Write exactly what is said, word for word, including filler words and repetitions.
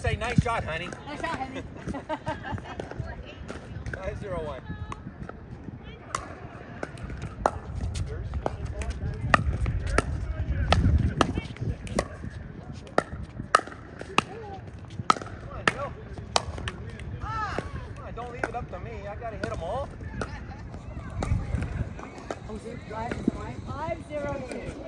say nice shot, honey. Nice shot, honey. Five zero one. Come on, Joe. Come on, don't leave it up to me. I gotta hit them all. Five zero two.